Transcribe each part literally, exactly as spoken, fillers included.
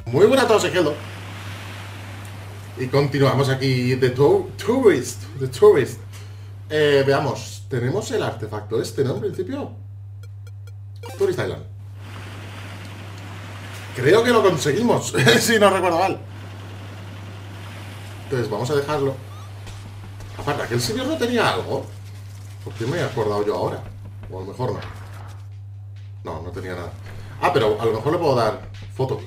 Muy buenas a todos, soy Geldo. Y continuamos aquí The to Tourist The Tourist eh, Veamos, tenemos el artefacto este, ¿no? En principio Tourist Island. Creo que lo conseguimos, si no recuerdo mal. Entonces vamos a dejarlo. Aparte, aquel señor no tenía algo. ¿Por qué me he acordado yo ahora? O a lo mejor no. No, no tenía nada. Ah, pero a lo mejor le puedo dar foto.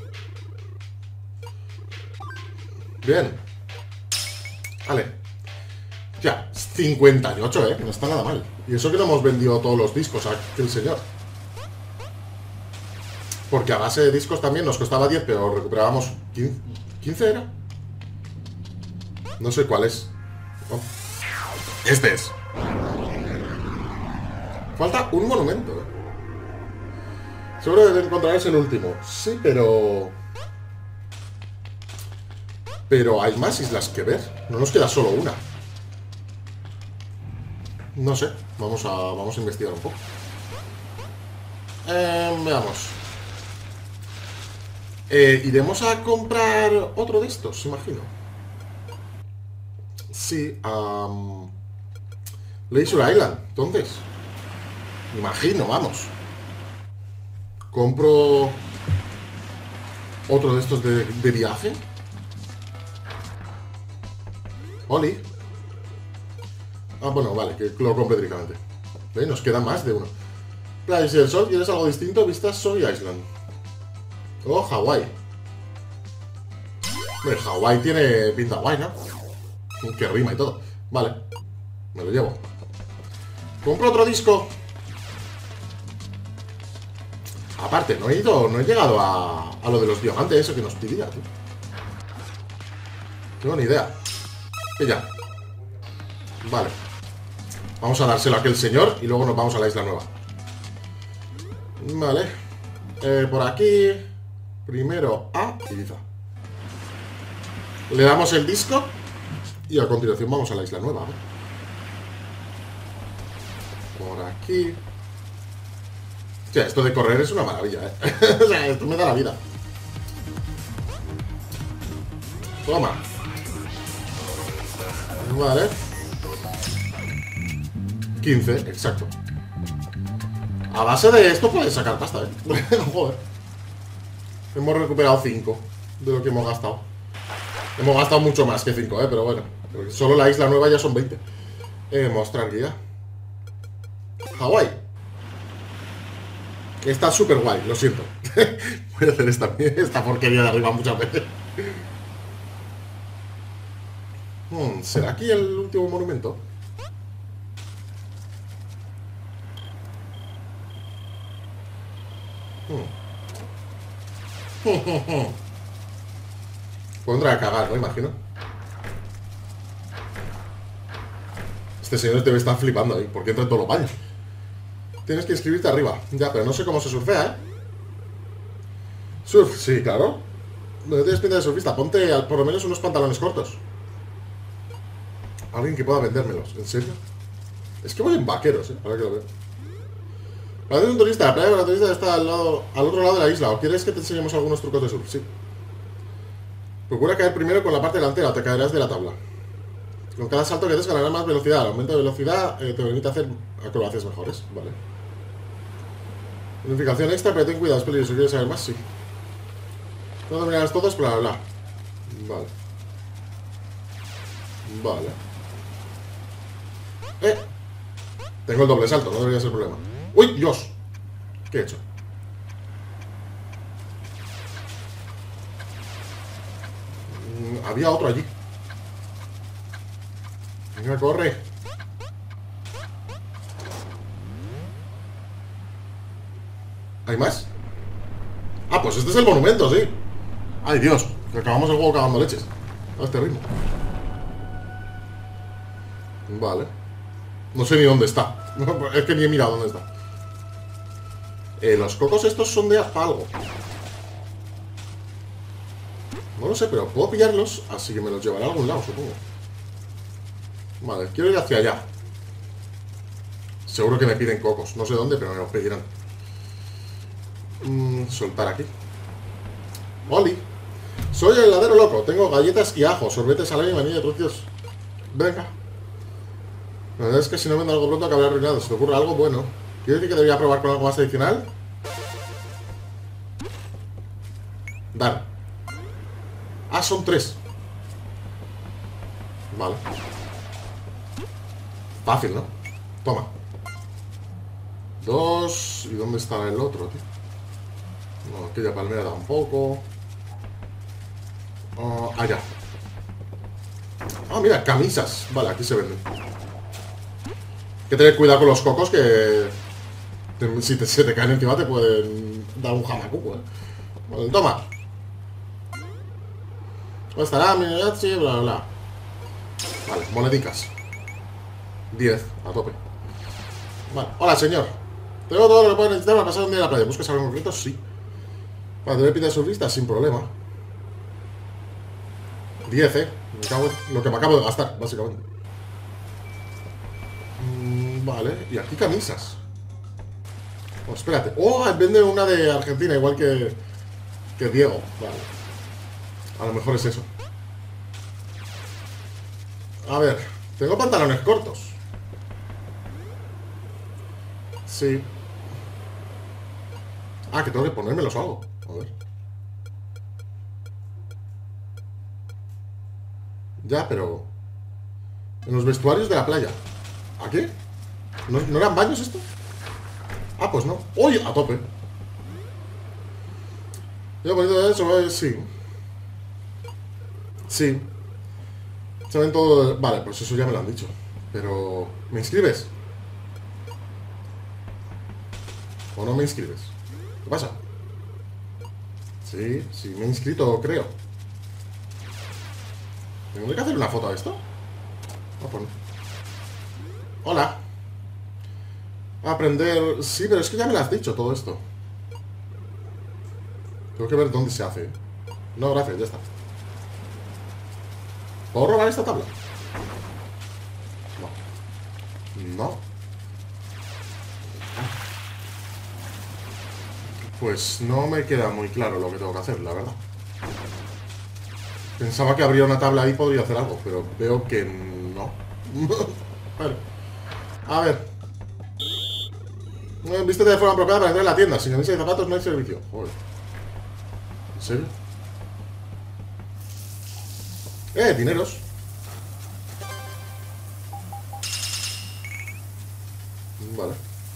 Bien. Vale. Ya, cincuenta y ocho, eh. No está nada mal. Y eso que no hemos vendido todos los discos a aquel señor. Porque a base de discos también nos costaba diez, pero recuperábamos quince. ¿quince era? No sé cuál es. Oh. Este es. Falta un monumento, eh. Seguro debe encontrarse el último. Sí, pero... Pero hay más islas que ver. No nos queda solo una. No sé. Vamos a, vamos a investigar un poco. Eh, veamos. Eh, iremos a comprar otro de estos, imagino. Sí, um, Leisure Island. Entonces, imagino, vamos. Compro otro de estos de, de viaje. Oli. Ah, bueno, vale, que lo compre directamente. ¿Ve? Nos queda más de uno. Playa del Sol, ¿quieres algo distinto? Vistas Soy Island. Oh, Hawái. Hombre, Hawái tiene pinta guay, ¿no? Que rima y todo. Vale, me lo llevo. Compro otro disco. Aparte, no he ido, no he llegado a, a lo de los diamantes, eso que nos pedía, tío. No tengo ni idea. Y ya. Vale. Vamos a dárselo a aquel señor y luego nos vamos a la isla nueva. Vale. Eh, por aquí. Primero a Ibiza. Le damos el disco y a continuación vamos a la isla nueva. ¿eh? Por aquí. O sea, esto de correr es una maravilla, ¿eh? O sea, esto me da la vida. Toma. Vale. quince, exacto. A base de esto puedes sacar pasta, ¿eh? Joder. Hemos recuperado cinco de lo que hemos gastado. Hemos gastado mucho más que cinco, ¿eh? Pero bueno. Solo la isla nueva ya son veinte. Eh, mostrar guía. Hawái. Está súper guay, lo siento. Voy a hacer esta, esta porquería de arriba muchas veces. Hmm, ¿será aquí el último monumento? Hmm. Pondrá a cagar, ¿no? Imagino. Este señor debe estar flipando ahí, porque entra en todos los baños. Tienes que inscribirte arriba. Ya, pero no sé cómo se surfea, ¿eh? Surf, sí, claro. No tienes pinta de surfista. Ponte al, por lo menos unos pantalones cortos. Alguien que pueda vendérmelos. ¿En serio? Es que voy en vaqueros, ¿eh? Ahora que lo veo. Para un turista, la playa de la turista está al, lado, al otro lado de la isla. ¿O quieres que te enseñemos algunos trucos de surf? Sí. Procura caer primero con la parte delantera o te caerás de la tabla. Con cada salto que des ganarás más velocidad. El aumento de velocidad eh, te permite hacer acrobacias mejores. Vale. Unificación extra, pero ten cuidado, es peligroso. ¿Quieres saber más? Sí. No dominarás todos, bla, bla, bla. Vale. Vale. Eh. Tengo el doble salto, no debería ser problema. ¡Uy, Dios! ¿Qué he hecho? Mm, había otro allí. Venga, corre. ¿Hay más? Ah, pues este es el monumento, sí. Ay, Dios, que acabamos el juego cagando leches a este ritmo. Vale. No sé ni dónde está. Es que ni he mirado dónde está. eh, Los cocos estos son de algo. No lo sé, pero puedo pillarlos. Así que me los llevaré a algún lado, supongo. Vale, quiero ir hacia allá. Seguro que me piden cocos. No sé dónde, pero me los pedirán. Mm, soltar aquí. Oli. Soy el heladero loco. Tengo galletas y ajo, sorbete, salami y vainilla de trocitos. Venga. La verdad es que si no vendo algo pronto acabaré arruinado. Si te ocurre algo, bueno. ¿Quiere decir que debería probar con algo más adicional? Dar. Ah, son tres. Vale. Fácil, ¿no? Toma. Dos. ¿Y dónde está el otro, tío? No, aquella palmera tampoco. Uh, allá. Ah, mira, camisas. Vale, aquí se venden. Hay que tener cuidado con los cocos que... Te, si te, se te caen encima te pueden dar un jamacuco, ¿eh? Vale, toma. ¿Dónde estará? Sí, bla, bla, bla. Vale, monedicas. diez, a tope. Vale, hola señor. Tengo todo lo que puedo necesitar para pasar un día en la playa. ¿Buscas algo concreto? Sí. Para tener pinta de surfista, sin problema. diez, eh. Me cago en lo que me acabo de gastar, básicamente. Mm, vale, y aquí camisas. Oh, espérate. Oh, vende una de Argentina, igual que, que Diego. Vale. A lo mejor es eso. A ver, tengo pantalones cortos. Sí. Ah, que tengo que ponérmelos o algo. A ver. Ya, pero... En los vestuarios de la playa. ¿A qué? ¿No, ¿no eran baños esto? Ah, pues no. ¡Uy! A tope. Yo he ponido eso, eh, sí. Sí. Se ven todo... Vale, pues eso ya me lo han dicho. Pero... ¿Me inscribes? ¿O no me inscribes? ¿Qué pasa? Sí, sí, me he inscrito, creo. ¿Tengo que hacer una foto de esto? No, pues no. Hola. Aprender... Sí, pero es que ya me lo has dicho todo esto. Tengo que ver dónde se hace. No, gracias, ya está. ¿Puedo robar esta tabla? No. No. Pues no me queda muy claro lo que tengo que hacer, la verdad. Pensaba que habría una tabla ahí y podría hacer algo, pero veo que no. Vale. A ver. Vístete de forma apropiada para entrar en la tienda. Sin camisa y zapatos no hay servicio. Joder. ¿En serio? Eh, dineros. Vale.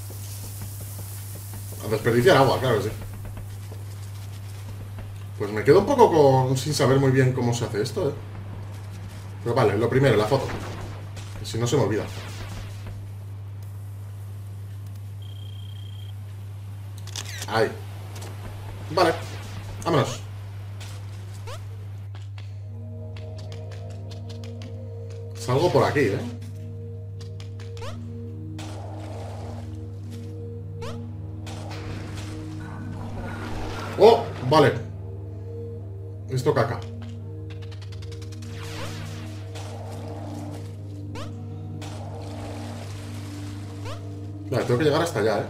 A desperdiciar agua, claro que sí. Pues me quedo un poco con... sin saber muy bien cómo se hace esto, eh. Pero vale, lo primero, la foto. Que si no se me olvida. Ahí. Vale. Vámonos. Salgo por aquí, ¿eh? ¡Oh! Vale. Esto caca. Vale, tengo que llegar hasta allá, ¿eh?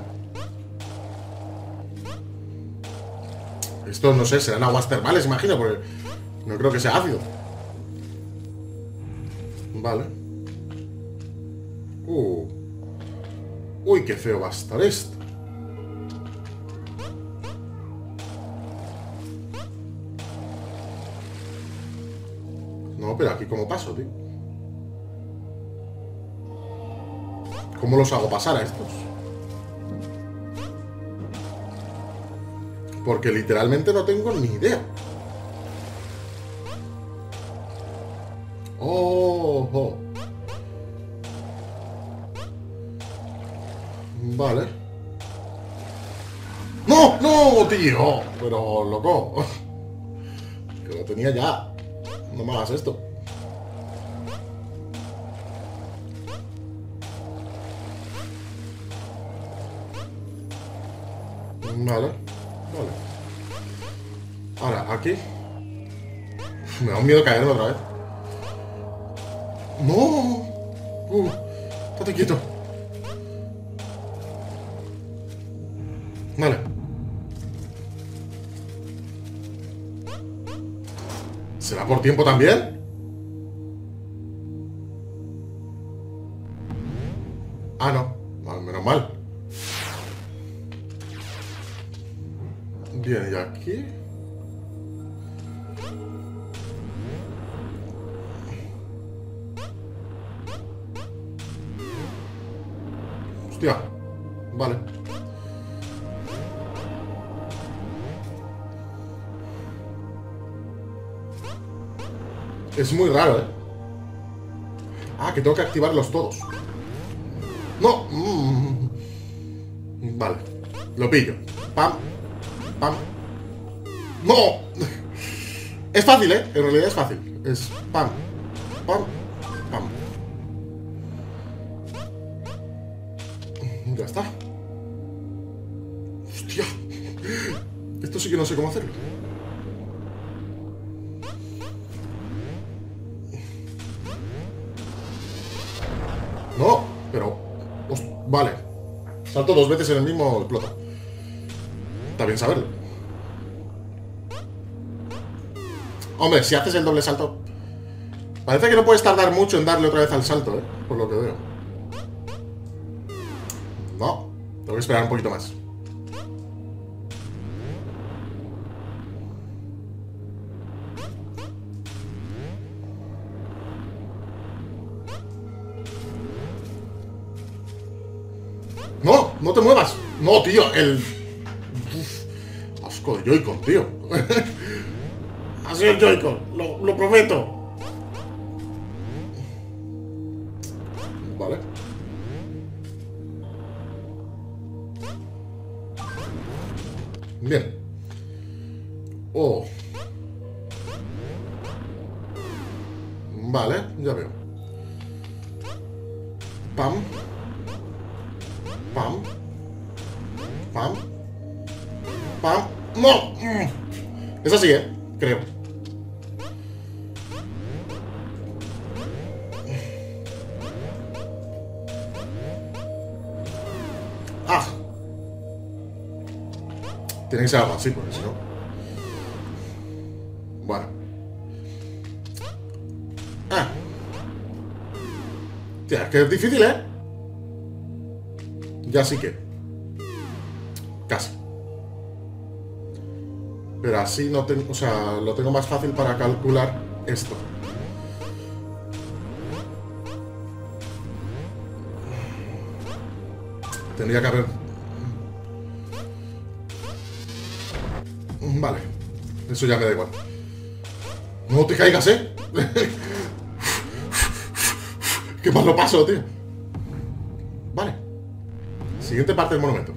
Esto, no sé, serán aguas termales, imagino, porque no creo que sea ácido. Vale. Uh. Uy, qué feo va a estar esto. No, pero aquí cómo paso, tío. ¿Cómo los hago pasar a estos? Porque literalmente no tengo ni idea. Oh, oh. Vale. ¡No! ¡No, tío! Pero, loco. Que lo tenía ya. No me hagas esto. Vale. Vale. Ahora, aquí. Me da un miedo caerme otra vez. ¡No! Uh, estate quieto. Vale. ¿Será por tiempo también? Ah, no. Mal, menos mal. Bien, y aquí... Hostia. Vale. Es muy raro, ¿eh? Ah, que tengo que activarlos todos. ¡No! Mm. Vale. Lo pillo. Pam. Pam. ¡No! Es fácil, ¿eh? En realidad es fácil. Es pam. Pam. Pam. Ya está. Hostia. Esto sí que no sé cómo hacerlo. No, pero... Pues, vale. Salto dos veces en el mismo explota. Está bien saberlo. Hombre, si haces el doble salto... Parece que no puedes tardar mucho en darle otra vez al salto, ¿eh? Por lo que veo. No. Tengo que esperar un poquito más. ¡No! ¡No te muevas! ¡No, tío! El... Uf, asco de Joy-Con, tío. Ha sido el Joy-Con. Lo, lo prometo. Vale. Bien. Oh. Vale, ya veo. Pam. Pam. Pam. Pam. ¡No! Es así, ¿eh? Creo. ¡Ah! Tiene que ser algo así, porque si no... Bueno. Ah. Tía, es que es difícil, ¿eh? Ya sí que... Casi. Pero así no tengo... O sea, lo tengo más fácil para calcular esto. Tendría que haber... Vale. Eso ya me da igual. No te caigas, ¿eh? Qué mal lo paso, tío. Vale. Siguiente parte del monumento.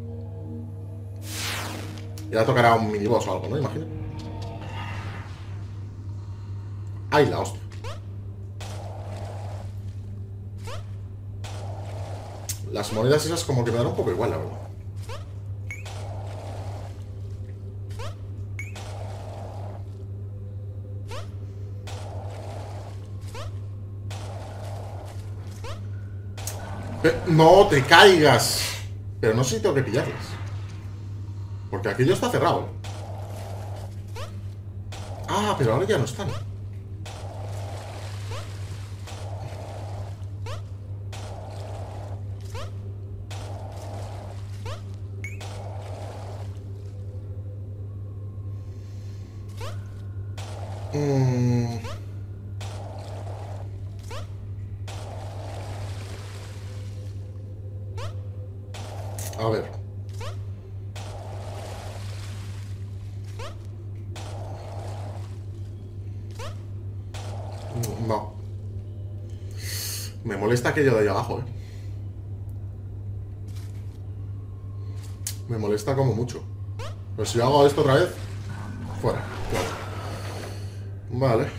Ya tocará un miniboss o algo, ¿no? Imagino. ¡Ay, la hostia! Las monedas esas como que me dan un poco igual, la verdad. Eh, no te caigas. Pero no sé si tengo que pillarlas. Porque aquello está cerrado. Ah, pero ahora ya no están. Mm. A ver. No. Me molesta aquello de ahí abajo, eh. Me molesta como mucho. Pero si yo hago esto otra vez, fuera. Claro. Vale.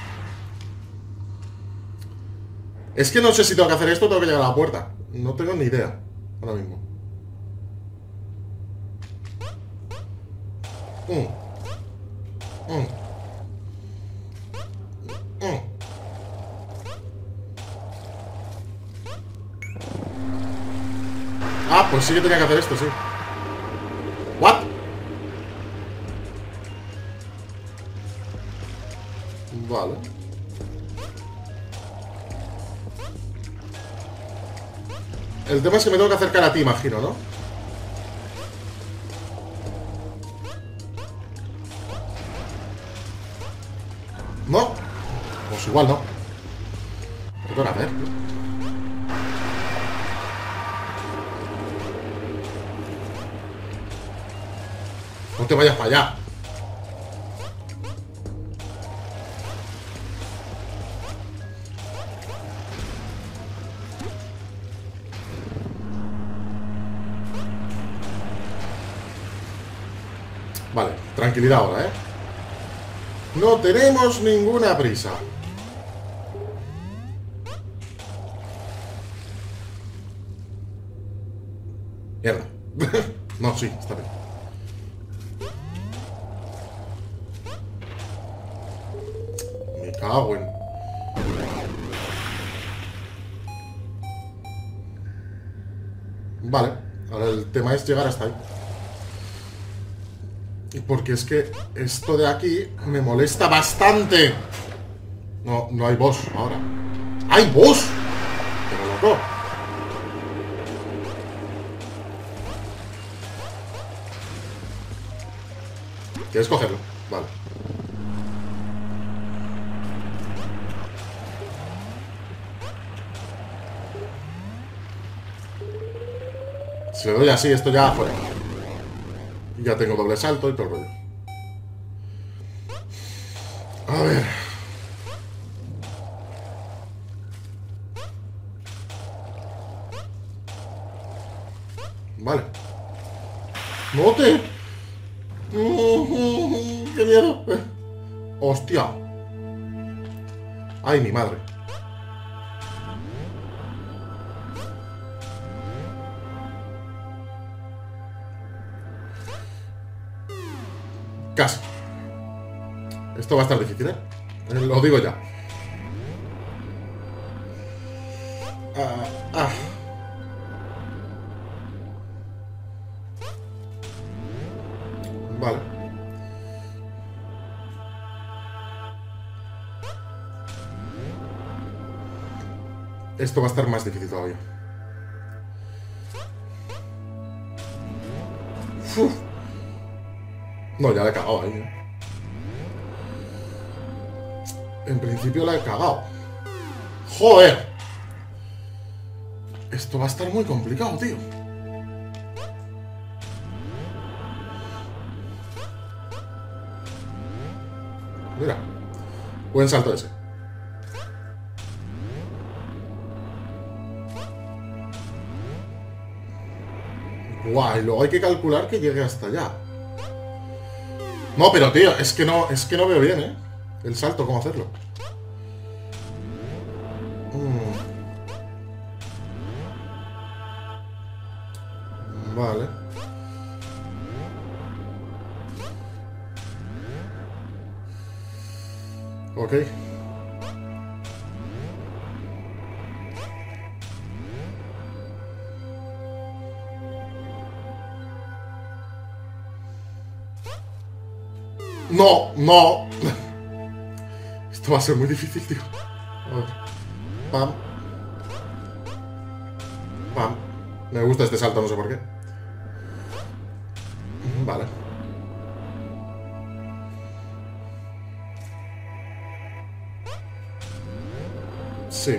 Es que no sé si tengo que hacer esto o tengo que llegar a la puerta. No tengo ni idea ahora mismo. Mm. Mm. Mm. Ah, pues sí que tenía que hacer esto, sí. ¿What? Vale. El tema es que me tengo que acercar a ti, imagino, ¿no? ¿No? Pues igual no. ¿Qué tengo que hacer? No te vayas para allá. Vale, tranquilidad ahora, ¿eh? No tenemos ninguna prisa. Mierda. No, sí, está bien. Me cago en... Vale, ahora el tema es llegar hasta ahí. Porque es que esto de aquí me molesta bastante. No, no hay boss ahora. ¡Hay boss! Pero loco. ¿Quieres cogerlo? Vale. Si le doy así, esto ya afuera. Y ya tengo doble salto y todo el rollo. A ver. Vale. ¡No te! ¡Qué miedo! ¡Hostia! ¡Ay, mi madre! Casi. Esto va a estar difícil, ¿eh? Lo digo ya. Ah, ah. Vale. Esto va a estar más difícil todavía. Uf. No, ya la he cagado ahí, ¿eh? En principio la he cagado. ¡Joder! Esto va a estar muy complicado, tío. Mira. Buen salto ese. Guay, luego hay que calcular que llegue hasta allá. No, pero tío, es que no, es que no veo bien, ¿eh? El salto, ¿cómo hacerlo? Mm. Vale. Ok. No, no. Esto va a ser muy difícil, tío. A ver. Pam. Pam. Me gusta este salto, no sé por qué. Vale. Sí.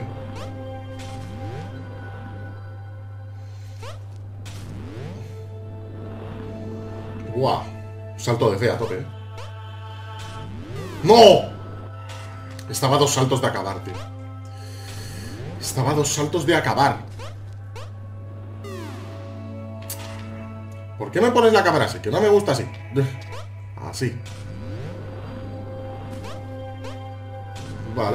Guau. Salto de fe a tope, ¿eh? ¡No! Estaba a dos saltos de acabar, tío. Estaba a dos saltos de acabar. ¿Por qué me pones la cámara así? Que no me gusta así. Así. Vale.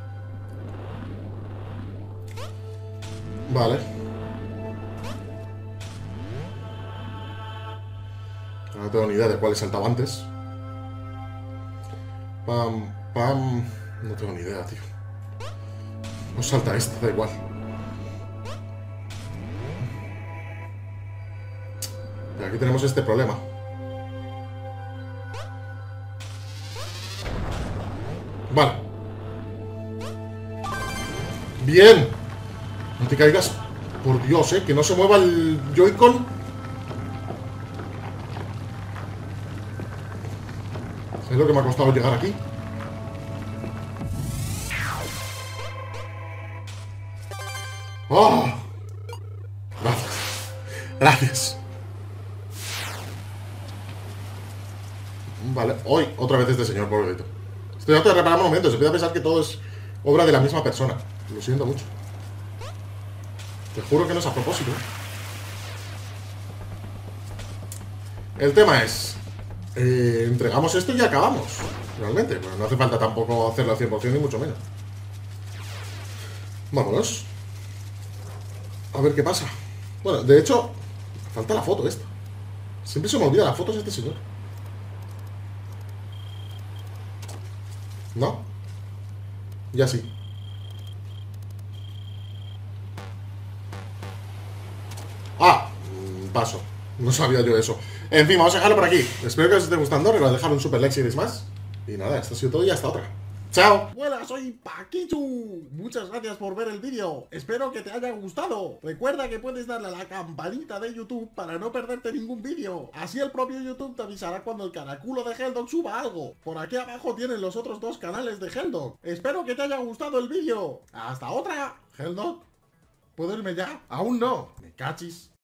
Vale. No tengo ni idea de cuál he saltado antes. Pam, pam. No tengo ni idea, tío. No salta esta, da igual. Y aquí tenemos este problema. Vale. Bien. No te caigas. Por Dios, eh. Que no se mueva el Joy-Con. Es lo que me ha costado llegar aquí. ¡Oh! Gracias. Gracias. Vale. Hoy, otra vez este señor, pobrecito. Estoy harto de reparar monumentos. Se puede pensar que todo es obra de la misma persona. Lo siento mucho. Te juro que no es a propósito. El tema es... Eh, entregamos esto y acabamos. Realmente. Bueno, no hace falta tampoco hacerlo al cien por cien ni mucho menos. Vámonos. A ver qué pasa. Bueno, de hecho, falta la foto esta. Siempre se me olvida las fotos de este señor. ¿No? Ya sí. Ah, paso. No sabía yo eso. En fin, vamos a dejarlo por aquí. Espero que os esté gustando. Recuerda dejar un super like si queréis más. Y nada, esto ha sido todo y hasta otra. ¡Chao! Hola, soy Paquichu. Muchas gracias por ver el vídeo. Espero que te haya gustado. Recuerda que puedes darle a la campanita de YouTube para no perderte ningún vídeo. Así el propio YouTube te avisará cuando el caraculo de Helldog suba algo. Por aquí abajo tienen los otros dos canales de Helldog. Espero que te haya gustado el vídeo. ¡Hasta otra! Helldog, ¿puedo irme ya? Aún no. Me cachis.